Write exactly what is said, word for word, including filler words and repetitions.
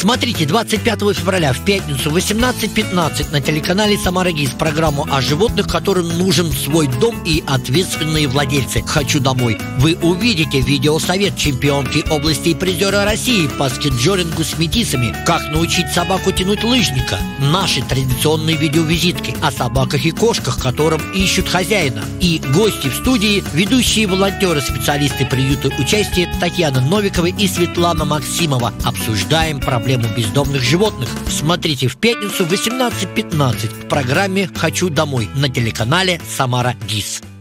Смотрите двадцать пятого февраля в пятницу в восемнадцать пятнадцать на телеканале «Самара ГИС» программу о животных, которым нужен свой дом и ответственные владельцы. «Хочу домой». Вы увидите видеосовет чемпионки области и призера России по скейтджорингу с метисами, как научить собаку тянуть лыжника, наши традиционные видеовизитки о собаках и кошках, которым ищут хозяина, и гости в студии, ведущие волонтеры, специалисты приюта участия Татьяна Новикова и Светлана Максимова. Обсуждаем проблему бездомных животных. Смотрите в пятницу в восемнадцать пятнадцать в программе «Хочу домой» на телеканале «Самара ГИС».